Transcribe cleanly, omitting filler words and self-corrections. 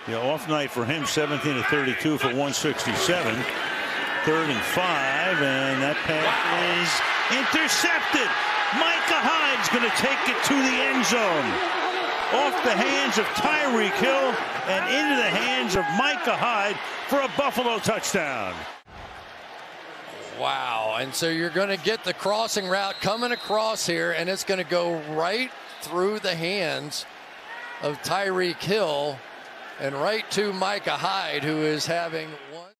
Yeah, off night for him, 17 of 32 for 167. 3rd and 5, and that pass is intercepted. Micah Hyde's going to take it to the end zone. Off the hands of Tyreek Hill and into the hands of Micah Hyde for a Buffalo touchdown. Wow, and so you're going to get the crossing route coming across here, and it's going to go right through the hands of Tyreek Hill and right to Micah Hyde, who is having one.